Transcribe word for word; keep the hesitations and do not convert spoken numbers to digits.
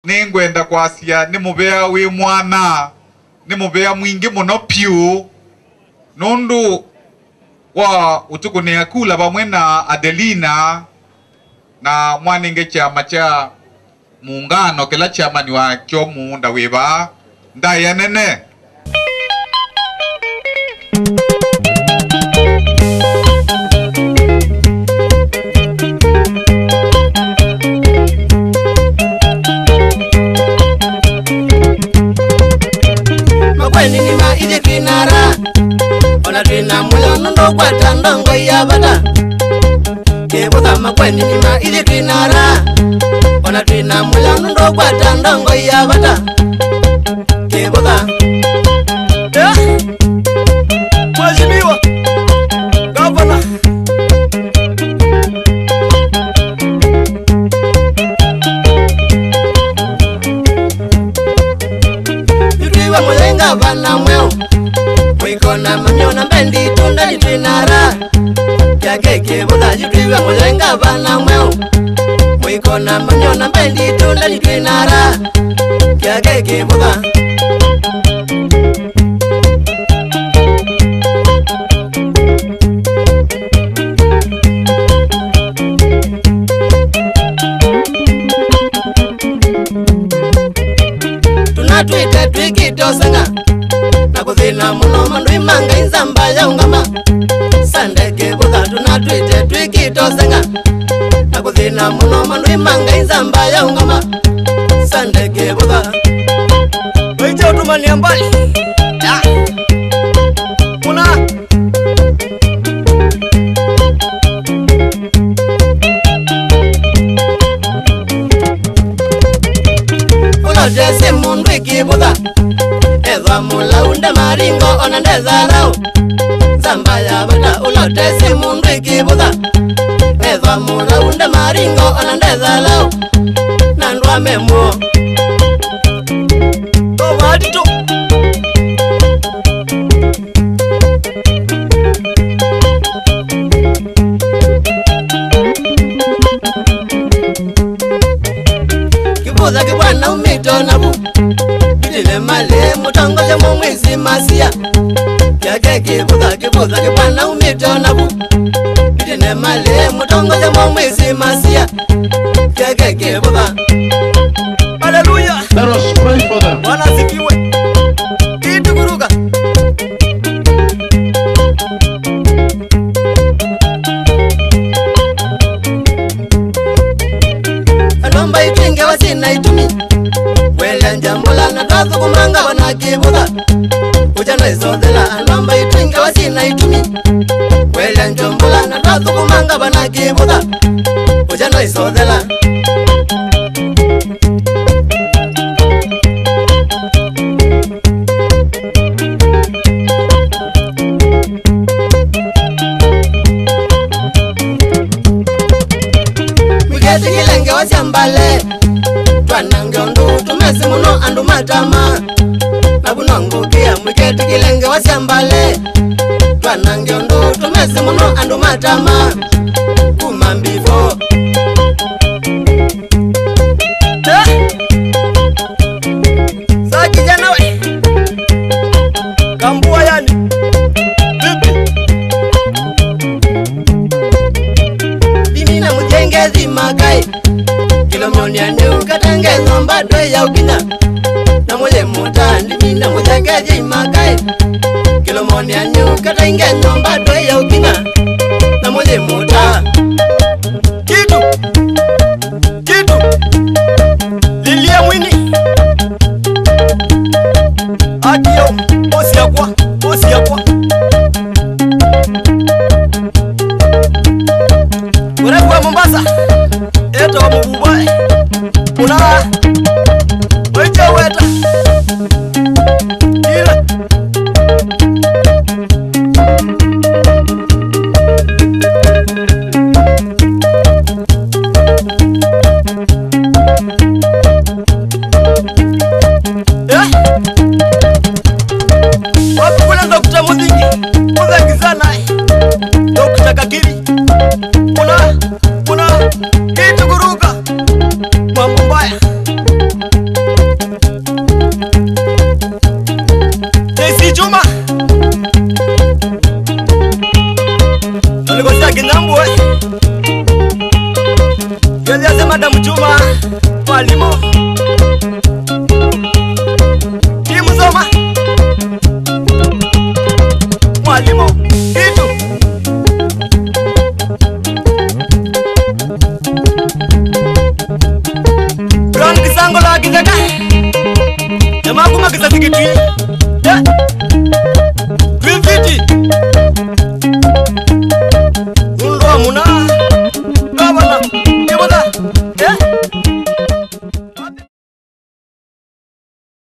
ningwenda kwasia ni mubea wi mwana ni mubea mwingi muno piu nundu wa utukune akula bamwe na Adelina na mwaninge chama cha muungano kila chama ni wa kyo muunda weba ndaya nene makweni ni ma ije twinara ona twina mulo ndo kwata ndongo ya bata kebuka makweni ni ma ije twinara ona twina mulo ndo kwata ndongo ya bata kebuka eh mheshimiwa gavana yutiwa mulenga bana mweo mwikona mamyona mbendi tunda ni twinara yake kebuka yutiwa mulenga bana mweo mwikona mamyona mbendi tunda ni twinara yake kebuka tunatwite twikitosanga nakuthina muno mandu imanga inzamba ya ungama sande kebuka tunatwite twikitosanga nakuthina muno mandu imanga inzamba ya ungama sande kebuka weje utumania mbali ya kuna Jese mundu ikibuka Eva mula unde maringo ona ndezarao Zamba ya bata ulotesi mundu ikibuka Eva mula unde maringo ona ndezarao Nandwa memuo Owa adito Kibuza kibwana umito nabu Bidile male mutongo ya mwezi masia Yake kibuza kibuza kibwana umito nabu Bidile male mutongo ya mwezi masia Yake kibuza Hallelujah. Let us pray for them. Wana sikiwe Itu kuruka Anomba itwinge wasina itumi Wele njambula na tazu kumanga wana kibuka Ujana isodela anomba itwinge wasina itumi Wele njambula na tazu kumanga wana kibuka Ujana isodela Mwiketi kilenge wasiambale Twanange ondu tumesi muno andu matama Nabunongukia mwiketi kilenge wasiambale Twanange ondu tumesi muno andu matama Kumambifo eh? Saa kijana we Kambua yani Vipi Dini na mujengezi makai Kilomoni ya new katenge nomba dwe ya ukina Na mule muta Dini na mujengezi makai Kilomoni ya new katenge nomba dwe ya ukina Na mule muta Kitu Kitu Lilia mwini Adio Bosi ya kwa Bosi ya kwa Urefu wa Mombasa Eto wa Mububai Una Weche weta Ila Eh Wapi kula Dokta Mudingi Mudangizana Dokta Kakiri Una Una Kitu kuruka Mambo mbaya Yeye sema Madam Juma Mwalimu